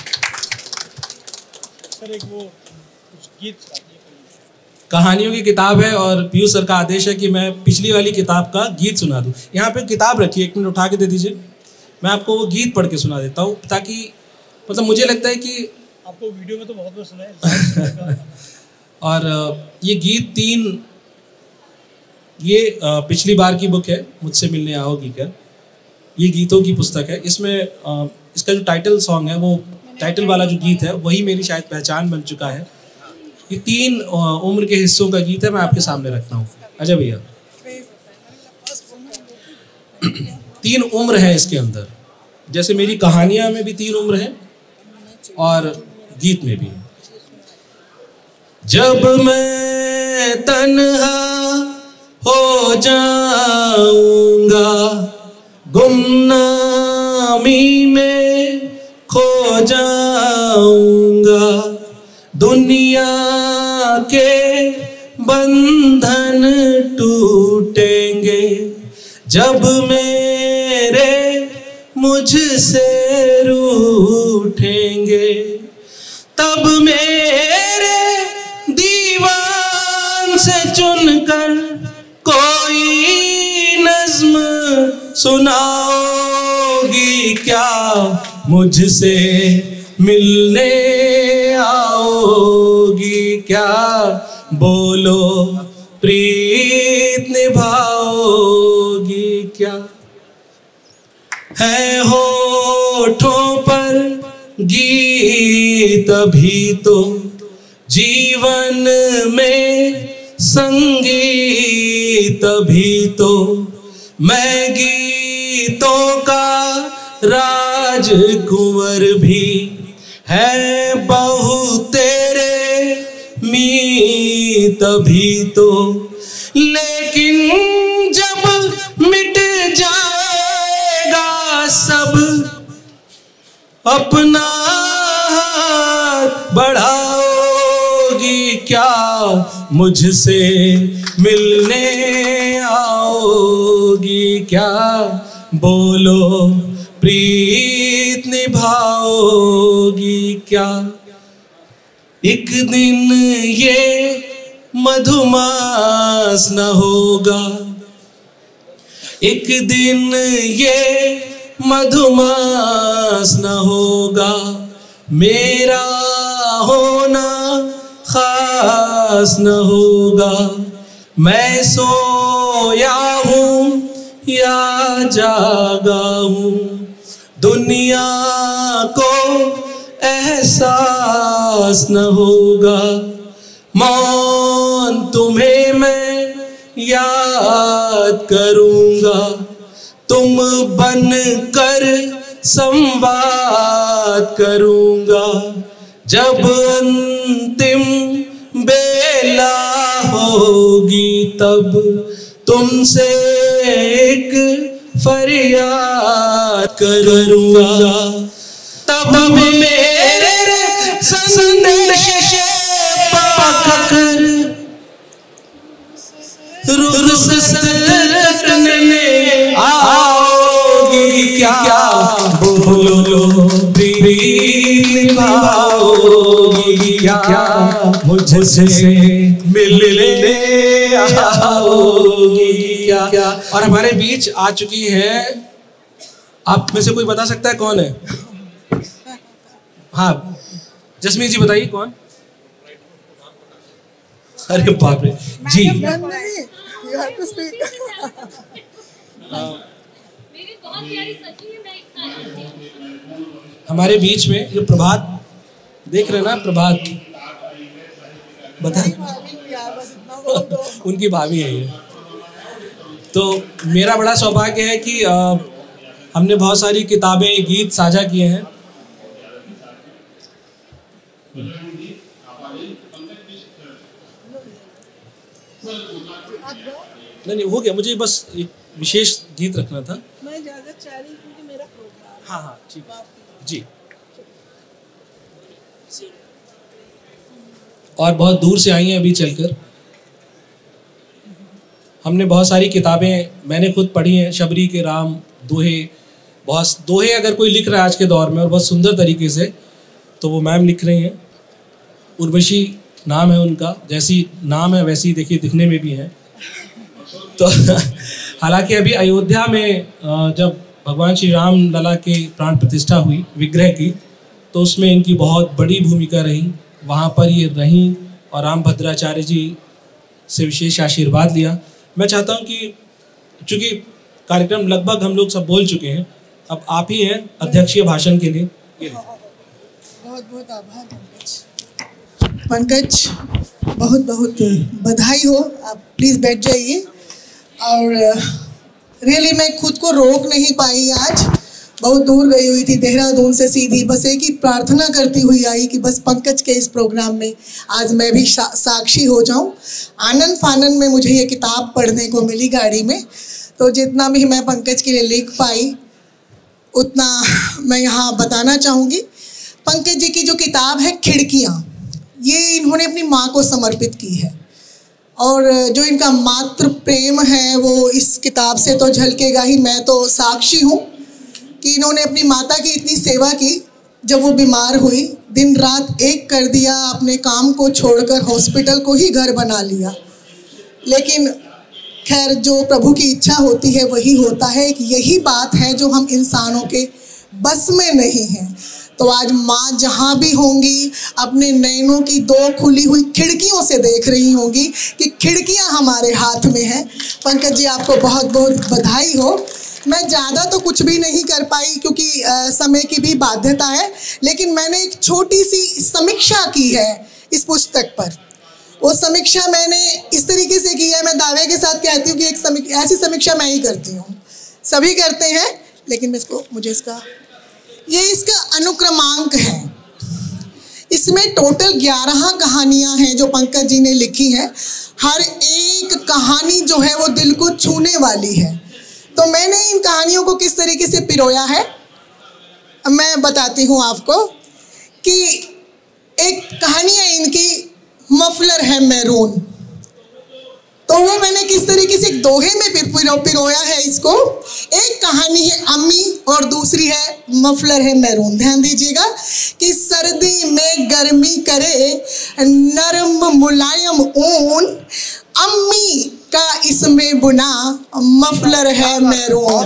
सर एक वो कुछ गीत कहानियों की किताब है और पीयूष सर का आदेश है कि मैं पिछली वाली किताब का गीत सुना दूं। यहाँ पे किताब रखी है, एक मिनट उठा के दे दीजिए, मैं आपको वो गीत पढ़ के सुना देता हूँ, ताकि मतलब मुझे लगता है कि आपको वीडियो में तो बहुत बार सुना है। और ये गीत तीन, ये पिछली बार की बुक है मुझसे मिलने आओगी क्या, ये गीतों की पुस्तक है। इसमें इसका जो टाइटल सॉन्ग है, वो टाइटल वाला जो गीत है वही मेरी शायद पहचान बन चुका है। ये तीन उम्र के हिस्सों का गीत है, मैं आपके सामने रखता हूँ। अजय भैया, तीन उम्र है इसके अंदर, जैसे मेरी कहानियां में भी तीन उम्र है और गीत में भी। जब मैं तन्हा हो जाऊंगा, गुमनामी में खो जाऊंगा, दुनिया के बंधन टूटेंगे, जब मेरे मुझसे रूठेंगे, तब मेरे दीवान से चुनकर कोई नज्म सुनाओगी क्या, मुझसे मिलने आओगी क्या, बोलो प्रीत निभाओगी क्या। है होठों पर गीत अभी तो, जीवन में संगीत अभी तो, मैं गीतों राजकुंवर भी है बहू तेरे मी तभी तो, लेकिन जब मिट जाएगा सब अपना हाथ बढ़ाओगी क्या, मुझसे मिलने आओगी क्या, बोलो प्रीत निभाओगी क्या। एक दिन ये मधुमास न होगा, एक दिन ये मधुमास न होगा, मेरा होना खास न होगा। मैं सोया हूँ या जागा हूँ, दुनिया को एहसास न होगा। मौन तुम्हें मैं याद करूँगा, तुम बन कर संवाद करूँगा। जब अंतिम बेला होगी तब तुमसे एक फरियाद करूँगा। तब मेरे संदेश पकड़ रुखसत करने आओगी क्या, बोलो प्रीत निभाओगी क्या, मुझसे मिलने आओगी क्या। और हमारे बीच आ चुकी है, आप में से कोई बता सकता है कौन है? हाँ जस्मीन जी बताइए कौन? अरे बाप रे जी। हमारे बीच में जो प्रभात देख रहे हैं ना, प्रभात बता उनकी भाभी है ये। तो मेरा बड़ा सौभाग्य है कि आ, हमने बहुत सारी किताबें, गीत साझा किए हैं। नहीं नहीं हो गया, मुझे बस एक विशेष गीत रखना था। मैं इजाजत चाह रही हूँ क्योंकि मेरा प्रोग्राम। हाँ हाँ ठीक जी। और बहुत दूर से आई हैं अभी चलकर। हमने बहुत सारी किताबें मैंने खुद पढ़ी हैं, शबरी के राम, दोहे, बहुत दोहे अगर कोई लिख रहा है आज के दौर में और बहुत सुंदर तरीके से, तो वो मैम लिख रही हैं। उर्वशी नाम है उनका, जैसी नाम है वैसी देखिए दिखने में भी है। तो हालांकि अभी अयोध्या में जब भगवान श्री राम लला के प्राण प्रतिष्ठा हुई विग्रह की, तो उसमें इनकी बहुत बड़ी भूमिका रही। वहाँ पर ये रहीं और राम भद्राचार्य जी से विशेष आशीर्वाद लिया। मैं चाहता हूँ कि चूँकि कार्यक्रम लगभग हम लोग सब बोल चुके हैं, अब आप ही हैं अध्यक्षीय भाषण के लिए। बहुत बहुत आभार पंकज। पंकज बहुत बहुत बधाई हो, आप प्लीज़ बैठ जाइए। और रियली मैं खुद को रोक नहीं पाई, आज बहुत दूर गई हुई थी देहरादून से सीधी, बस एक ही प्रार्थना करती हुई आई कि बस पंकज के इस प्रोग्राम में आज मैं भी साक्षी हो जाऊं। आनंद फानन में मुझे ये किताब पढ़ने को मिली गाड़ी में, तो जितना भी मैं पंकज के लिए लिख पाई उतना मैं यहाँ बताना चाहूँगी। पंकज जी की जो किताब है खिड़कियाँ, ये इन्होंने अपनी माँ को समर्पित की है, और जो इनका मातृ प्रेम है वो इस किताब से तो झलकेगा ही। मैं तो साक्षी हूँ कि इन्होंने अपनी माता की इतनी सेवा की, जब वो बीमार हुई दिन रात एक कर दिया, अपने काम को छोड़कर हॉस्पिटल को ही घर बना लिया। लेकिन खैर जो प्रभु की इच्छा होती है वही होता है, कि यही बात है जो हम इंसानों के बस में नहीं है। तो आज माँ जहाँ भी होंगी अपने नैनों की दो खुली हुई खिड़कियों से देख रही होंगी कि खिड़कियाँ हमारे हाथ में हैं। पंकज जी आपको बहुत बहुत बधाई हो। मैं ज़्यादा तो कुछ भी नहीं कर पाई क्योंकि आ, समय की भी बाध्यता है, लेकिन मैंने एक छोटी सी समीक्षा की है इस पुस्तक पर। वो समीक्षा मैंने इस तरीके से की है, मैं दावे के साथ कहती हूँ कि एक समीक्षा, ऐसी समीक्षा मैं ही करती हूँ, सभी करते हैं लेकिन मैं इसको मुझे इसका ये इसका अनुक्रमांक है। इसमें टोटल ग्यारह कहानियां हैं जो पंकज जी ने लिखी हैं। हर एक कहानी जो है वो दिल को छूने वाली है। तो मैंने इन कहानियों को किस तरीके से पिरोया है मैं बताती हूँ आपको कि एक कहानी है इनकी, मफलर है मैरून। तो वो मैंने किस तरीके से एक दोहे में पिरो, पिरोया है इसको। एक कहानी है अम्मी और दूसरी है मफलर है मैरून। ध्यान दीजिएगा कि सर्दी में गर्मी करे नरम मुलायम ऊन, अम्मी का इसमें बुना मफलर है मैरून।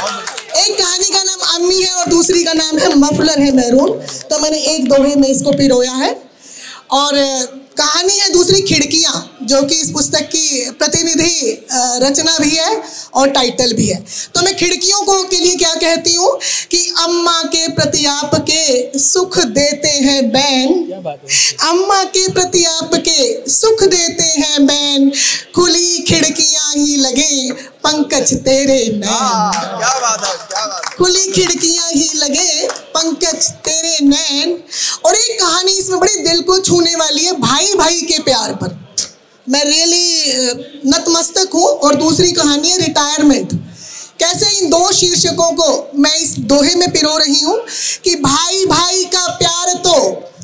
एक कहानी का नाम अम्मी है और दूसरी का नाम है मफलर है मैरून। तो मैंने एक दोहे में इसको पिरोया है। और कहानी है दूसरी खिड़कियाँ, जो कि इस पुस्तक की प्रतिनिधि रचना भी है और टाइटल भी है। तो मैं खिड़कियों को के लिए क्या कहती हूँ कि अम्मा के प्रति आपके सुख देते हैं बैन, अम्मा के प्रति आपके सुख देते हैं बैन, खुली खिड़कियाँ ही लगे पंकज तेरे नैन। क्या बात है, क्या बात है। खुली खिड़कियाँ ही लगे पंकज तेरे नैन। और एक कहानी इसमें बड़ी दिल को छूने वाली है, भाई भाई के प्यार पर। मैं रियली नतमस्तक हूँ। और दूसरी कहानी है रिटायरमेंट। कैसे इन दो शीर्षकों को मैं इस दोहे में पिरो रही हूँ कि भाई भाई का प्यार तो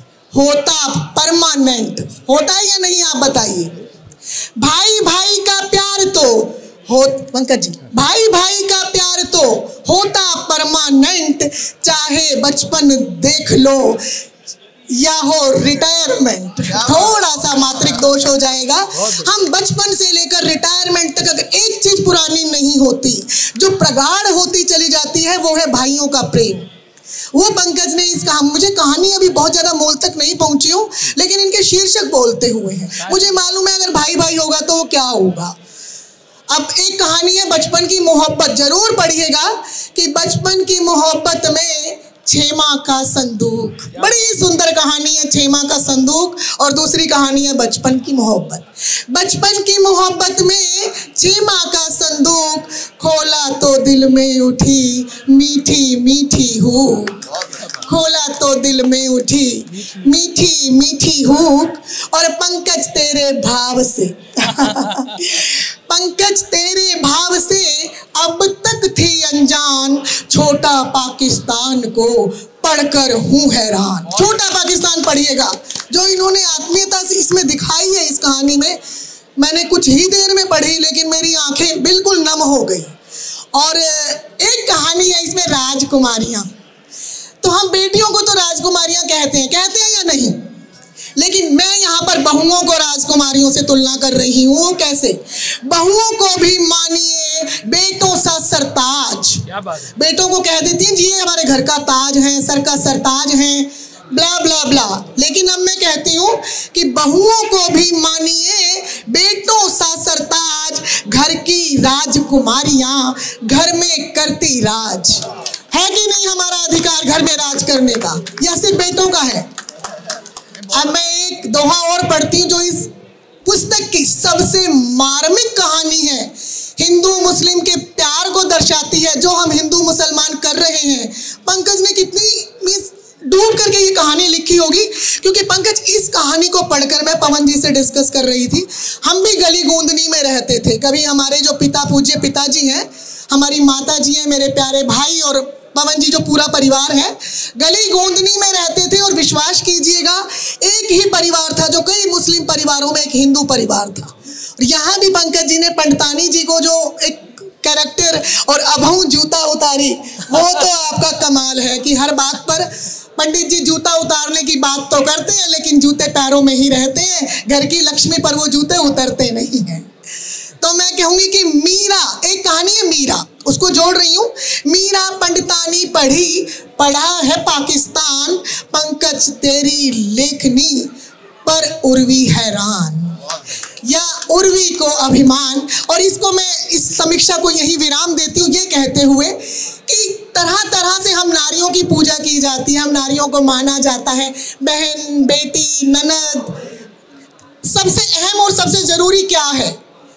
होता परमानेंट, होता है या नहीं, आप बताइए। भाई भाई का प्यार तो हो, पंकज जी, भाई भाई का प्यार तो होता परमानेंट, चाहे बचपन देख लो या हो रिटायरमेंट। थोड़ा सा मात्रिक दोष हो जाएगा। हम बचपन से लेकर रिटायरमेंट तक अगर एक चीज पुरानी नहीं होती, जो प्रगाढ़ होती चली जाती है, वो है भाइयों का प्रेम। वो पंकज ने इस कहा, मुझे कहानी अभी बहुत ज्यादा मोल तक नहीं पहुंची हूँ, लेकिन इनके शीर्षक बोलते हुए हैं। मुझे मालूम है अगर भाई भाई होगा तो वो क्या होगा। अब एक कहानी है बचपन की मोहब्बत, जरूर पढ़िएगा कि बचपन की मोहब्बत में छेमा का संदूक। बड़ी सुंदर कहानी है छेमा का संदूक। और दूसरी कहानी है बचपन की मोहब्बत। बचपन की मोहब्बत में छेमा का संदूक, खोला तो दिल में उठी मीठी मीठी हुक, खोला तो दिल में उठी मीठी मीठी हुक। और पंकज तेरे भाव से पंकज तेरे भाव से अब तक थी अनजान, छोटा पाकिस्तान को पढ़कर हूँ हैरान। छोटा पाकिस्तान पढ़िएगा, जो इन्होंने आत्मीयता से इसमें दिखाई है। इस कहानी में मैंने कुछ ही देर में पढ़ी, लेकिन मेरी आंखें बिल्कुल नम हो गई। और एक कहानी है इसमें राजकुमारियाँ। तो हम बेटियों को तो राजकुमारियाँ कहते हैं, कहते हैं या नहीं, लेकिन मैं यहाँ पर बहुओं को राजकुमारियों से तुलना कर रही हूँ। कैसे? बहुओं को भी मानिए बेटों सा सरताज। बेटों को कह देती हैं जी ये हमारे घर का ताज है, सर का सरताज है, ब्ला ब्ला ब्ला। लेकिन अब मैं कहती हूँ कि बहुओं को भी मानिए बेटों सा सरताज, घर की राजकुमारियाँ घर में करती राज। है कि नहीं हमारा अधिकार घर में राज करने का, या सिर्फ बेटों का है? अब मैं एक दोहा और पढ़ती हूँ जो इस पुस्तक की सबसे मार्मिक कहानी है, हिंदू मुस्लिम के प्यार को दर्शाती है, जो हम हिंदू मुसलमान कर रहे हैं। पंकज ने कितनी डूब करके ये कहानी लिखी होगी, क्योंकि पंकज इस कहानी को पढ़कर मैं पवन जी से डिस्कस कर रही थी। हम भी गली गूंदनी में रहते थे। कभी हमारे जो पिता पूज्य पिताजी हैं, हमारी माता जी हैं, मेरे प्यारे भाई और पवन जी जो पूरा परिवार है, गली गोंदनी में रहते थे। और विश्वास कीजिएगा एक ही परिवार था, जो कई मुस्लिम परिवारों में एक हिंदू परिवार था। और यहाँ भी पंकज जी ने पंडतानी जी को जो एक कैरेक्टर और अभऊ जूता उतारी, वो तो आपका कमाल है कि हर बात पर पंडित जी जूता उतारने की बात तो करते हैं, लेकिन जूते पैरों में ही रहते हैं। घर की लक्ष्मी पर वो जूते उतरते नहीं हैं। तो मैं कहूँगी कि मीरा, एक कहानी है मीरा, उसको जोड़ रही हूँ। मीरा पंडितानी पढ़ी, पढ़ा है पाकिस्तान, पंकज तेरी लेखनी पर उर्वी हैरान, या उर्वी को अभिमान। और इसको मैं इस समीक्षा को यही विराम देती हूँ ये कहते हुए कि तरह तरह से हम नारियों की पूजा की जाती है, हम नारियों को माना जाता है, बहन, बेटी, ननद। सबसे अहम और सबसे जरूरी क्या है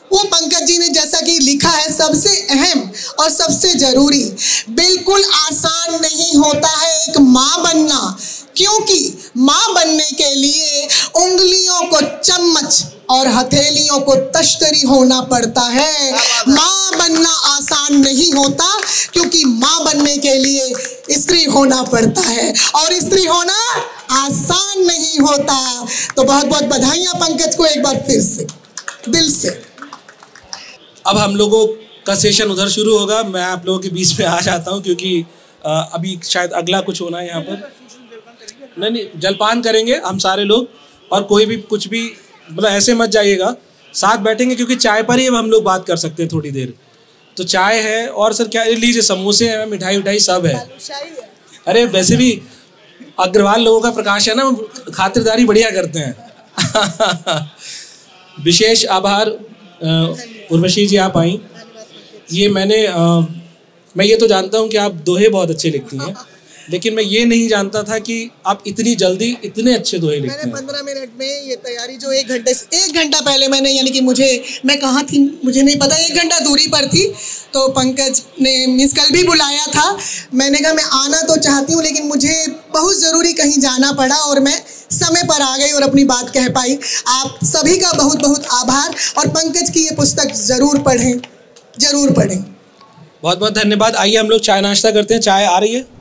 वो पंकज जी ने जैसा कि लिखा है, सबसे अहम और सबसे जरूरी, बिल्कुल आसान नहीं होता है एक माँ बनना, क्योंकि माँ बनने के लिए उंगलियों को चम्मच और हथेलियों को तश्तरी होना पड़ता है। माँ बनना आसान नहीं होता, क्योंकि माँ बनने के लिए स्त्री होना पड़ता है, और स्त्री होना आसान नहीं होता। तो बहुत बहुत बधाइयाँ पंकज को एक बार फिर से, दिल से। अब हम लोगों का सेशन उधर शुरू होगा। मैं आप लोगों के बीच में आ जाता हूँ, क्योंकि अभी शायद अगला कुछ होना है यहाँ पर। नहीं नहीं, जलपान करेंगे हम सारे लोग, और कोई भी कुछ भी मतलब ऐसे मत जाइएगा, साथ बैठेंगे, क्योंकि चाय पर ही अब हम लोग बात कर सकते हैं थोड़ी देर। तो चाय है, और सर क्या लीजिए, समोसे हैं, मिठाई उठाई सब है। अरे वैसे भी अग्रवाल लोगों का प्रकाश है ना, खातिरदारी बढ़िया करते हैं। विशेष आभार उर्वशी जी, आप आई। ये मैंने आ, मैं ये तो जानता हूँ कि आप दोहे बहुत अच्छे लिखती हैं, लेकिन मैं ये नहीं जानता था कि आप इतनी जल्दी इतने अच्छे दोहे लिखते हैं। मैंने पंद्रह मिनट में ये तैयारी, जो एक घंटे से एक घंटा पहले मैंने, यानी कि मुझे, मैं कहाँ थी मुझे नहीं पता, एक घंटा दूरी पर थी, तो पंकज ने मिस कल भी बुलाया था। मैंने कहा मैं आना तो चाहती हूँ, लेकिन मुझे बहुत ज़रूरी कहीं जाना पड़ा और मैं समय पर आ गई और अपनी बात कह पाई। आप सभी का बहुत बहुत आभार, और पंकज की ये पुस्तक ज़रूर पढ़ें, ज़रूर पढ़ें। बहुत बहुत धन्यवाद। आइए हम लोग चाय नाश्ता करते हैं। चाय आ रही है।